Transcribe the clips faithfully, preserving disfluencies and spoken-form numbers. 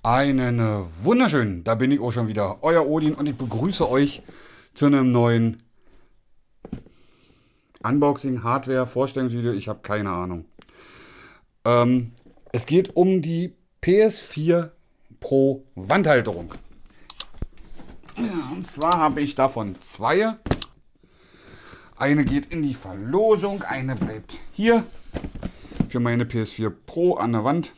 Einen äh, wunderschönen, da bin ich auch schon wieder, euer Odin, und ich begrüße euch zu einem neuen Unboxing, Hardware, Vorstellungsvideo. Ich habe keine Ahnung. Ähm, es geht um die P S vier Pro Wandhalterung. Ja, und zwar habe ich davon zwei. Eine geht in die Verlosung, eine bleibt hier für meine P S vier Pro an der Wand.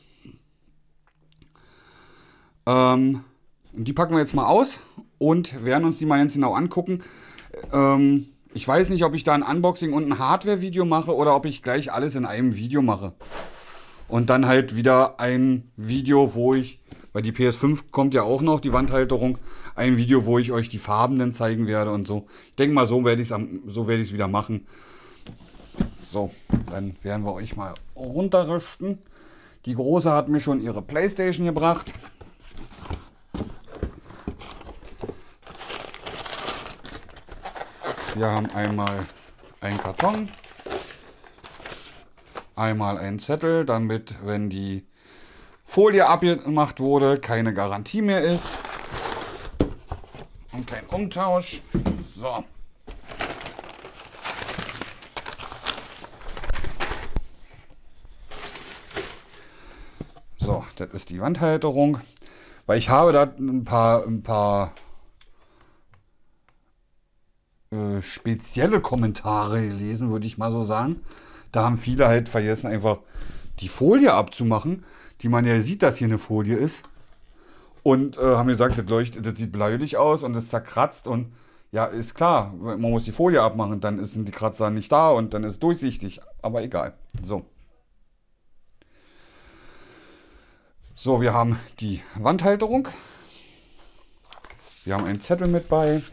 Ähm, die packen wir jetzt mal aus und werden uns die mal ganz genau angucken. Ähm, ich weiß nicht, ob ich da ein Unboxing und ein Hardware-Video mache oder ob ich gleich alles in einem Video mache. Und dann halt wieder ein Video, wo ich, weil die P S fünf kommt ja auch noch, die Wandhalterung, ein Video, wo ich euch die Farben dann zeigen werde und so. Ich denke mal, so werde ich es so werde ich es wieder machen. So, dann werden wir euch mal runterrüsten. Die Große hat mir schon ihre PlayStation gebracht. Wir haben einmal einen Karton, einmal einen Zettel, damit, wenn die Folie abgemacht wurde, keine Garantie mehr ist. Und kein Umtausch. So. So, das ist die Wandhalterung. Weil ich habe da ein paar, ein paar äh, spezielle Kommentare gelesen, würde ich mal so sagen. Da haben viele halt vergessen, einfach die Folie abzumachen, die man ja sieht, dass hier eine Folie ist. Und äh, haben gesagt, das leuchtet, das sieht bläulich aus und es zerkratzt. Und ja, ist klar, man muss die Folie abmachen, dann sind die Kratzer nicht da und dann ist es durchsichtig. Aber egal. So. So, wir haben die Wandhalterung. Wir haben einen Zettel mit bei.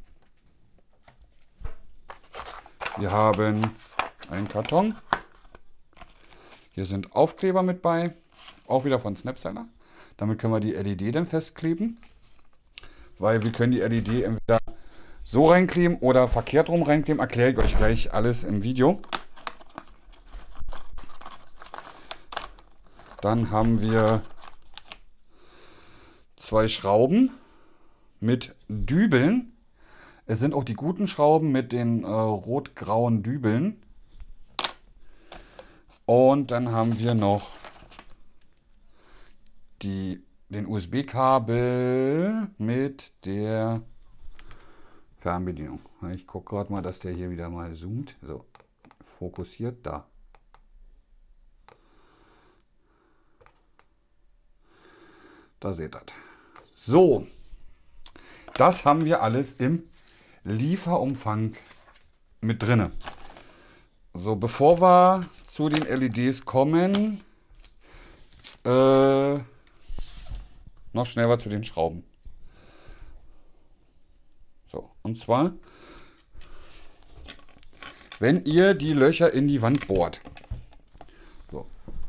Wir haben einen Karton. Hier sind Aufkleber mit bei. Auch wieder von Snapseller. Damit können wir die L E D dann festkleben. Weil wir können die L E D entweder so reinkleben oder verkehrt rum reinkleben. Erkläre ich euch gleich alles im Video. Dann haben wir zwei Schrauben mit Dübeln. Es sind auch die guten Schrauben mit den äh, rot-grauen Dübeln. Und dann haben wir noch die, den U S B-Kabel mit der Fernbedienung. Ich gucke gerade mal, dass der hier wieder mal zoomt. So, fokussiert da. Da seht ihr das. So, das haben wir alles im Lieferumfang mit drinne. So, bevor wir zu den L E Ds kommen, äh, noch schnell was zu den Schrauben. So, und zwar, wenn ihr die Löcher in die Wand bohrt, so,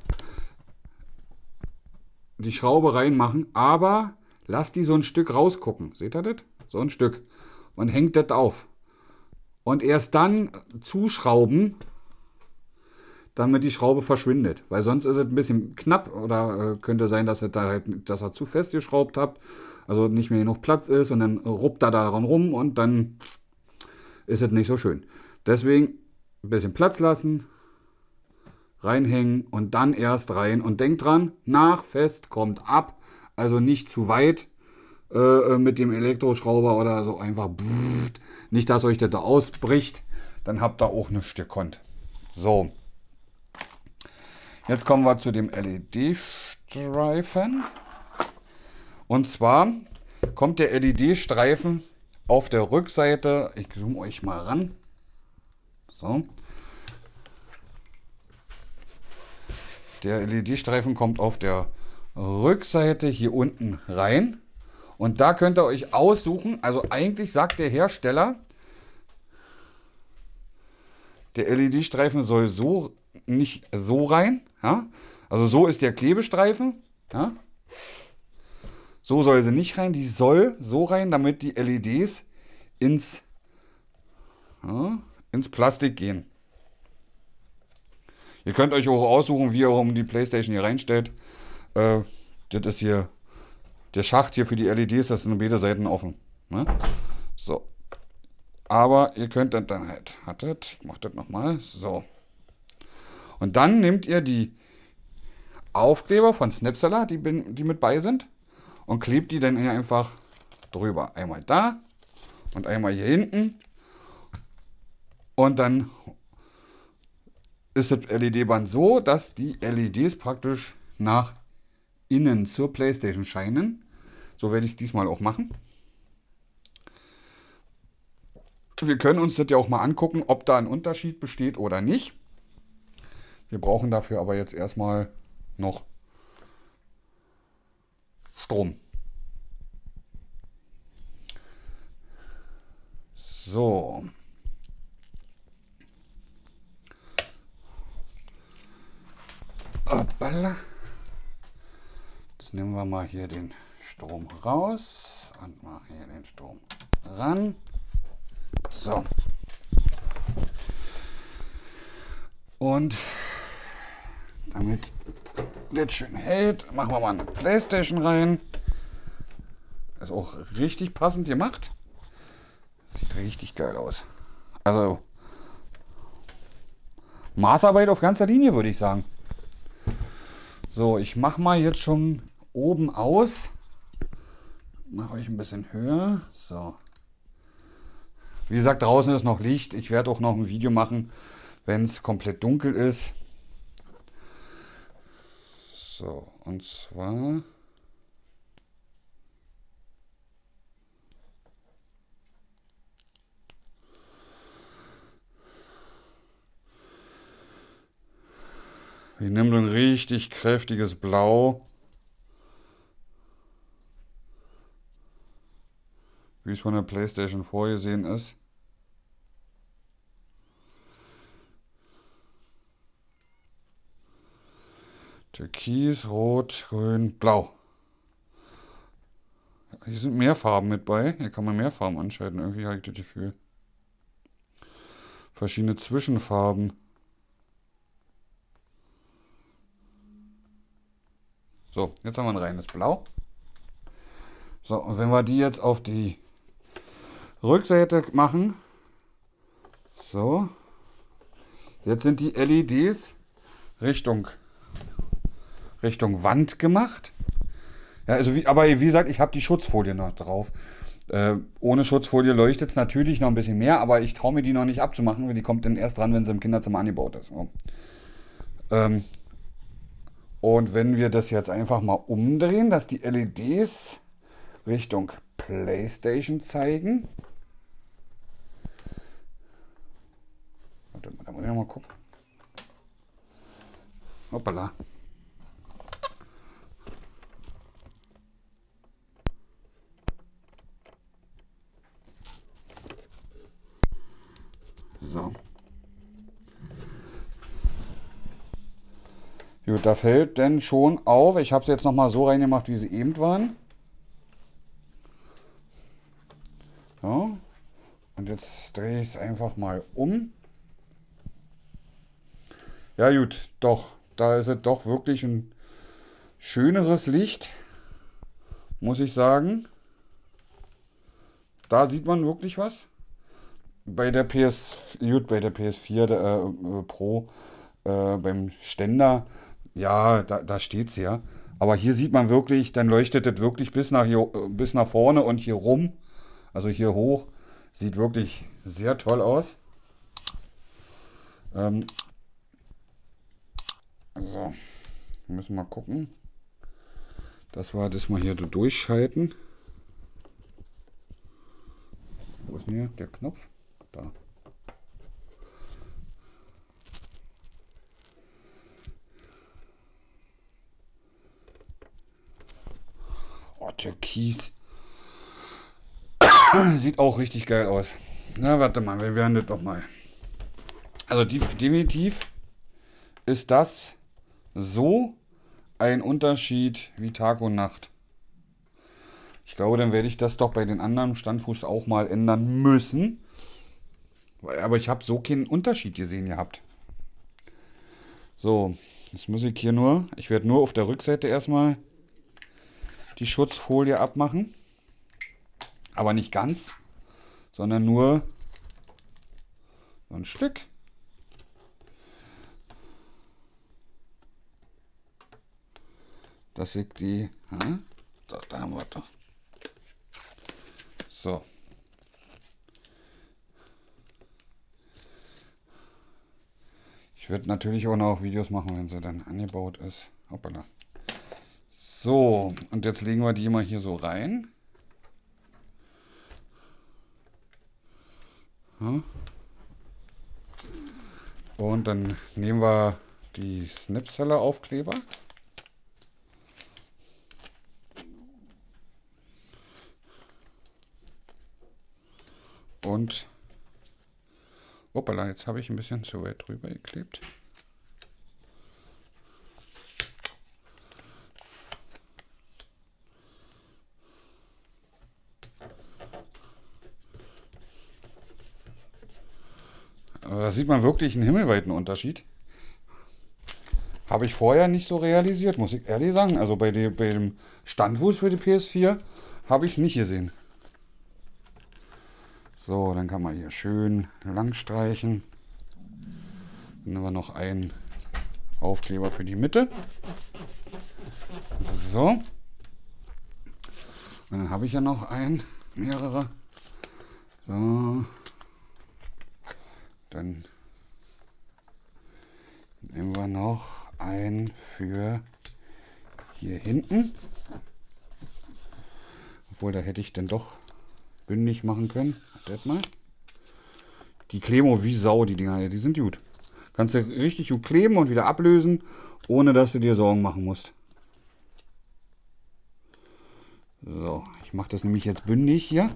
die Schraube reinmachen, aber lasst die so ein Stück rausgucken. Seht ihr das? So ein Stück. Und hängt das auf. Und erst dann zuschrauben, damit die Schraube verschwindet. Weil sonst ist es ein bisschen knapp oder äh, könnte sein, dass ihr, da halt, dass ihr zu fest geschraubt habt. Also nicht mehr genug Platz ist und dann ruppt er daran rum und dann ist es nicht so schön. Deswegen ein bisschen Platz lassen, reinhängen und dann erst rein. Und denkt dran, nach fest kommt ab. Also nicht zu weit äh, mit dem Elektroschrauber oder so einfach. Pff, nicht, dass euch das da ausbricht. Dann habt ihr auch eine Stückkont. So. Jetzt kommen wir zu dem L E D-Streifen. Und zwar kommt der L E D-Streifen auf der Rückseite. Ich zoome euch mal ran. So. Der L E D-Streifen kommt auf der Rückseite hier unten rein. Und da könnt ihr euch aussuchen. Also eigentlich sagt der Hersteller, der L E D-Streifen soll so nicht so rein. Ja? Also so ist der Klebestreifen. Ja? So soll sie nicht rein. Die soll so rein, damit die L E Ds ins, ja, ins Plastik gehen. Ihr könnt euch auch aussuchen, wie ihr um die PlayStation hier reinstellt. Äh, das ist hier der Schacht hier für die L E Ds, das sind beide Seiten offen. Ne? So. Aber ihr könnt das dann halt, hattet, ich mach das nochmal, so. Und dann nehmt ihr die Aufkleber von Snapseller, die, die mit bei sind, und klebt die dann hier einfach drüber. Einmal da und einmal hier hinten. Und dann ist das L E D-Band so, dass die L E Ds praktisch nach innen zur PlayStation scheinen. So werde ich es diesmal auch machen. Wir können uns das ja auch mal angucken, ob da ein Unterschied besteht oder nicht. Wir brauchen dafür aber jetzt erstmal noch Strom. So. Hoppala. Jetzt nehmen wir mal hier den Strom raus und mal hier den Strom ran. So. Und damit das schön hält, machen wir mal eine PlayStation rein. Ist auch richtig passend gemacht. Sieht richtig geil aus. Also Maßarbeit auf ganzer Linie, würde ich sagen. So, ich mache mal jetzt schon oben aus. Mache euch ein bisschen höher. So. Wie gesagt, draußen ist noch Licht. Ich werde auch noch ein Video machen, wenn es komplett dunkel ist. So, und zwar... Wir nehmen ein richtig kräftiges Blau. Wie es von der PlayStation vorgesehen ist. Türkis, Rot, Grün, Blau. Hier sind mehr Farben mit bei. Hier kann man mehr Farben anschalten. Irgendwie habe ich das Gefühl. Verschiedene Zwischenfarben. So, jetzt haben wir ein reines Blau. So, und wenn wir die jetzt auf die Rückseite machen, so, jetzt sind die L E Ds Richtung, Richtung Wand gemacht. Ja, also wie, aber wie gesagt, ich habe die Schutzfolie noch drauf. Äh, ohne Schutzfolie leuchtet es natürlich noch ein bisschen mehr, aber ich traue mir die noch nicht abzumachen, weil die kommt dann erst dran, wenn sie im Kinderzimmer angebaut ist. So. Ähm, und wenn wir das jetzt einfach mal umdrehen, dass die L E Ds Richtung PlayStation zeigen. Warte mal, da muss ich noch mal gucken. Hoppala. So. Gut, da fällt denn schon auf. Ich habe es jetzt noch mal so reingemacht, wie sie eben waren. So. Und jetzt drehe ich es einfach mal um. Ja gut, doch. Da ist es doch wirklich ein schöneres Licht, muss ich sagen. Da sieht man wirklich was. Bei der P S, gut, bei der P S vier der, äh, Pro, äh, beim Ständer, ja, da, da steht es ja. Aber hier sieht man wirklich, dann leuchtet es wirklich bis nach, hier, bis nach vorne und hier rum. Also hier hoch. Sieht wirklich sehr toll aus. Ähm, so, müssen wir mal gucken, dass wir das mal hier so durchschalten. Wo ist denn hier der Knopf? Da. Oh, Türkis. Sieht auch richtig geil aus. Na, warte mal, wir werden das doch mal. Also definitiv ist das so ein Unterschied wie Tag und Nacht. Ich glaube, dann werde ich das doch bei den anderen Standfuß auch mal ändern müssen. Aber ich habe so keinen Unterschied gesehen gehabt. So, jetzt muss ich hier nur, ich werde nur auf der Rückseite erstmal die Schutzfolie abmachen. Aber nicht ganz, sondern nur so ein Stück. Das ist die... Ja, so, da haben wir doch. So. Ich würde natürlich auch noch Videos machen, wenn sie dann angebaut ist. Hoppala. So, und jetzt legen wir die mal hier so rein. Ja. Und dann nehmen wir die Snip-Seller Aufkleber. Und hoppala, jetzt habe ich ein bisschen zu weit drüber geklebt. Aber da sieht man wirklich einen himmelweiten Unterschied. Habe ich vorher nicht so realisiert, muss ich ehrlich sagen. Also bei, dem, bei dem Standfuß für die P S vier habe ich es nicht gesehen. So, dann kann man hier schön lang streichen. Dann nehmen wir noch einen Aufkleber für die Mitte. So. Und dann habe ich ja noch einen, mehrere. So. Dann nehmen wir noch einen für hier hinten. Obwohl, da hätte ich dann doch bündig machen können. Das mal. Die kleben wie Sau, die Dinger. Die sind gut. Kannst du richtig gut kleben und wieder ablösen, ohne dass du dir Sorgen machen musst. So, ich mache das nämlich jetzt bündig hier.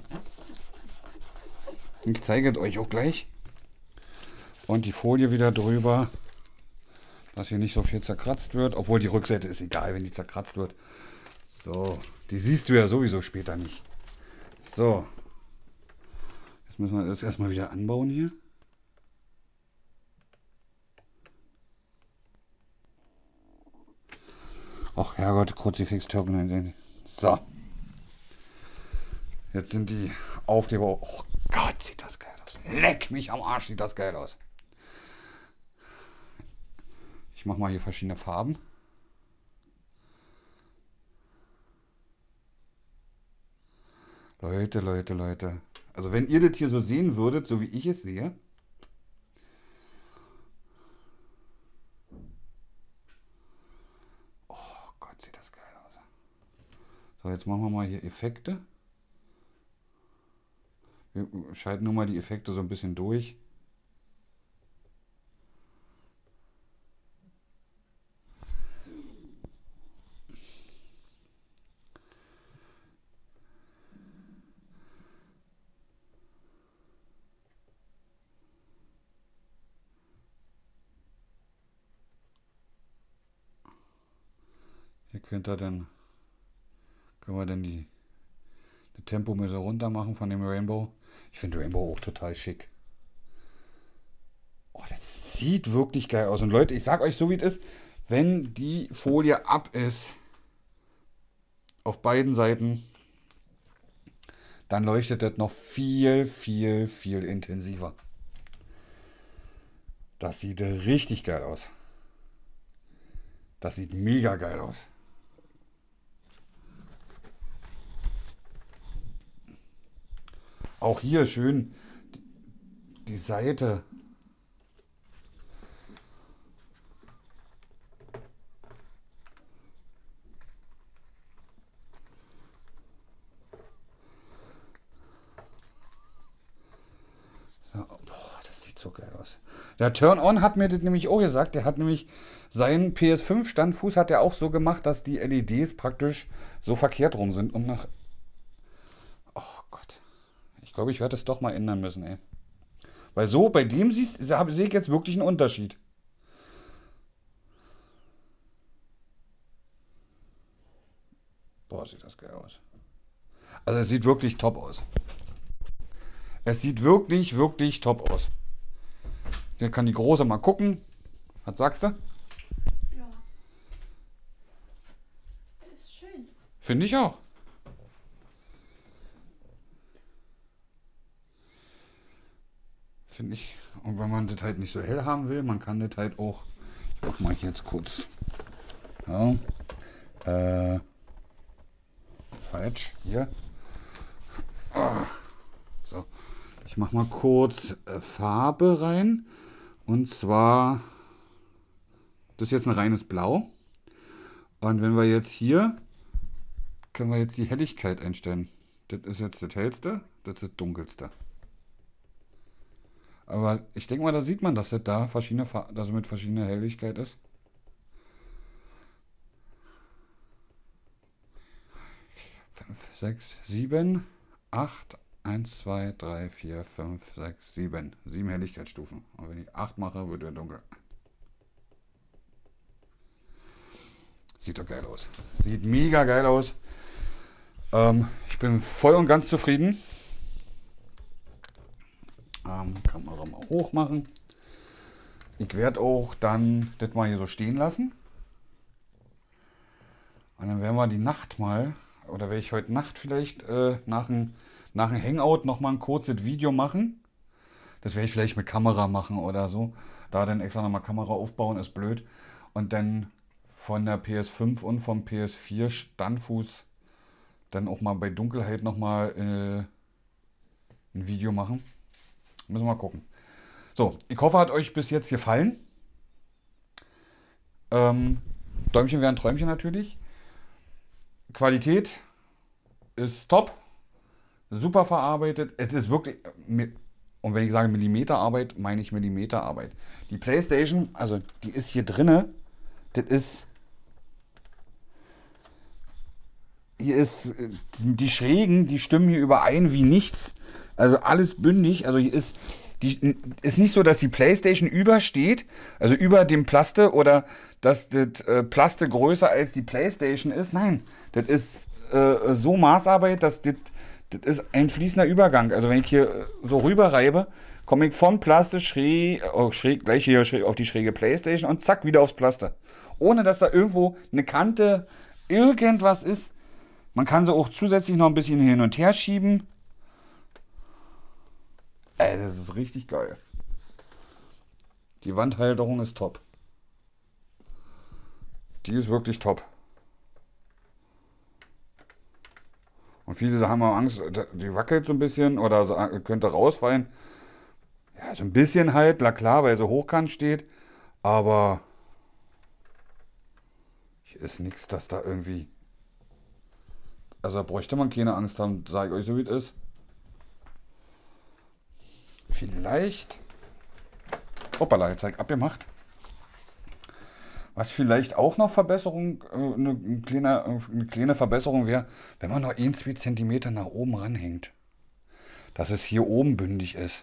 Ich zeige es euch auch gleich. Und die Folie wieder drüber, dass hier nicht so viel zerkratzt wird. Obwohl die Rückseite ist egal, wenn die zerkratzt wird. So, die siehst du ja sowieso später nicht. So. Jetzt müssen wir das erstmal wieder anbauen hier. Ach Herrgott, Kruzifix Terminal. So. Jetzt sind die Aufkleber. Oh Gott, sieht das geil aus. Leck mich am Arsch, sieht das geil aus. Ich mache mal hier verschiedene Farben. Leute, Leute, Leute. Also wenn ihr das hier so sehen würdet, so wie ich es sehe. Oh Gott, sieht das geil aus. So, jetzt machen wir mal hier Effekte. Wir schalten nur mal die Effekte so ein bisschen durch. Hier könnt ihr dann, können wir dann die, das Tempo ein bisschen runter machen von dem Rainbow. Ich finde Rainbow auch total schick. Oh, das sieht wirklich geil aus. Und Leute, ich sag euch so wie es ist, wenn die Folie ab ist, auf beiden Seiten, dann leuchtet das noch viel, viel, viel intensiver. Das sieht richtig geil aus. Das sieht mega geil aus. Auch hier schön die Seite. So, boah, das sieht so geil aus. Der Turn-On hat mir das nämlich auch gesagt. Der hat nämlich seinen P S fünf Standfuß hat er auch so gemacht, dass die L E Ds praktisch so verkehrt rum sind und nach... Oh Gott. Ich glaube, ich werde es doch mal ändern müssen, ey. Weil so, bei dem siehst, sehe ich jetzt wirklich einen Unterschied. Boah, sieht das geil aus. Also es sieht wirklich top aus. Es sieht wirklich, wirklich top aus. Hier kann die Große mal gucken. Was sagst du? Ja. Ist schön. Finde ich auch. Finde ich. Und wenn man das halt nicht so hell haben will, man kann das halt auch. Ich mach mal jetzt kurz. Ja. Äh. Falsch. Hier. Ah. So. Ich mach mal kurz äh, Farbe rein. Und zwar. Das ist jetzt ein reines Blau. Und wenn wir jetzt hier. Können wir jetzt die Helligkeit einstellen. Das ist jetzt das hellste. Das ist das dunkelste. Aber ich denke mal, da sieht man, dass das da verschiedene, dass es mit verschiedener Helligkeit ist. fünf, sechs, sieben, acht, eins, zwei, drei, vier, fünf, sechs, sieben. sieben Helligkeitsstufen. Und wenn ich acht mache, wird er dunkel. Sieht doch geil aus. Sieht mega geil aus. Ähm, ich bin voll und ganz zufrieden. Ähm, Kamera mal hoch machen. Ich werde auch dann das mal hier so stehen lassen. Und dann werden wir die Nacht mal, oder werde ich heute Nacht vielleicht äh, nach dem nach dem Hangout nochmal ein kurzes Video machen. Das werde ich vielleicht mit Kamera machen oder so. Da dann extra nochmal Kamera aufbauen ist blöd. Und dann von der P S fünf und vom P S vier Standfuß dann auch mal bei Dunkelheit nochmal äh, ein Video machen. Müssen wir mal gucken. So, ich hoffe, hat euch bis jetzt gefallen. Ähm, Däumchen wäre ein Träumchen natürlich. Qualität ist top. Super verarbeitet. Es ist wirklich, und wenn ich sage Millimeterarbeit, meine ich Millimeterarbeit. Die PlayStation, also die ist hier drinne. Das ist, hier ist, die Schrägen, die stimmen hier überein wie nichts. Also alles bündig. Also hier ist, die, ist nicht so, dass die PlayStation übersteht, also über dem Plaste oder dass das äh, Plaste größer als die PlayStation ist. Nein, das ist äh, so Maßarbeit, dass das, das ist ein fließender Übergang. Also wenn ich hier so rüber reibe, komme ich vom Plaste schräg, oh, schräg gleich hier schräg auf die schräge PlayStation und zack, wieder aufs Plaste. Ohne dass da irgendwo eine Kante, irgendwas ist. Man kann sie auch zusätzlich noch ein bisschen hin und her schieben. Ey, das ist richtig geil. Die Wandhalterung ist top. Die ist wirklich top. Und viele haben auch Angst, die wackelt so ein bisschen oder könnte rausfallen. Ja, so ein bisschen halt, na klar, weil sie hochkant steht. Aber hier ist nichts, dass da irgendwie... Also da bräuchte man keine Angst haben, sage ich euch so, wie es ist. Vielleicht... Hoppala, jetzt habe ich abgemacht. Was vielleicht auch noch Verbesserung, eine, eine, kleine, eine kleine Verbesserung wäre, wenn man noch ein, zwei Zentimeter nach oben ranhängt. Dass es hier oben bündig ist.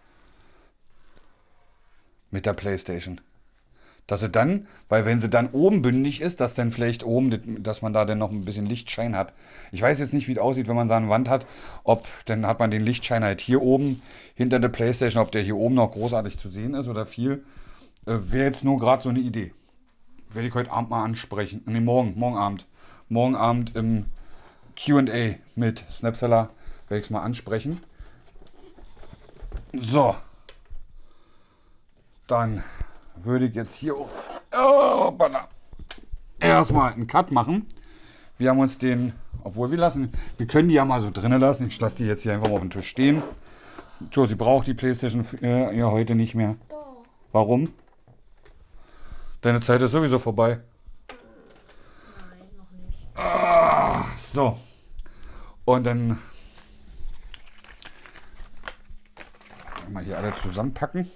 Mit der PlayStation. Dass sie dann, weil wenn sie dann oben bündig ist, dass dann vielleicht oben, dass man da dann noch ein bisschen Lichtschein hat. Ich weiß jetzt nicht, wie es aussieht, wenn man so eine Wand hat, ob, dann hat man den Lichtschein halt hier oben hinter der PlayStation, ob der hier oben noch großartig zu sehen ist oder viel. Äh, wäre jetzt nur gerade so eine Idee. Werde ich heute Abend mal ansprechen. Ne, morgen, morgen Abend. Morgen Abend im Q und A mit Snapseller werde ich es mal ansprechen. So. Dann würde ich jetzt hier auch oh, erstmal einen Cut machen. Wir haben uns den, obwohl wir lassen, wir können die ja mal so drinnen lassen. Ich lasse die jetzt hier einfach mal auf den Tisch stehen. Josie braucht die PlayStation äh, ja heute nicht mehr. Warum? Deine Zeit ist sowieso vorbei. Nein, noch nicht. Ah, so. Und dann mal hier alle zusammenpacken.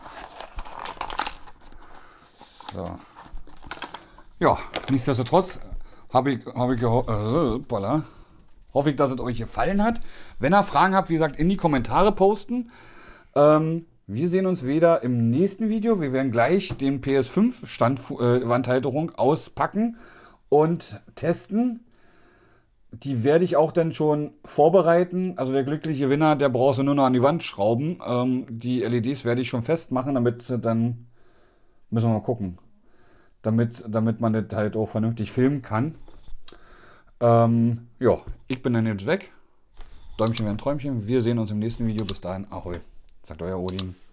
So. Ja, nichtsdestotrotz habe ich, habe ich äh, voilà. hoffe ich, dass es euch gefallen hat. Wenn ihr Fragen habt, wie gesagt, in die Kommentare posten. Ähm, wir sehen uns wieder im nächsten Video. Wir werden gleich den P S fünf Standwandhalterung äh, auspacken und testen. Die werde ich auch dann schon vorbereiten. Also der glückliche Gewinner, der braucht sie nur noch an die Wand schrauben. Ähm, die L E Ds werde ich schon festmachen, damit sie dann, müssen wir mal gucken, damit, damit man das halt auch vernünftig filmen kann. Ähm, ja, ich bin dann jetzt weg. Däumchen wäre ein Träumchen. Wir sehen uns im nächsten Video. Bis dahin, ahoi. Sagt euer Odin.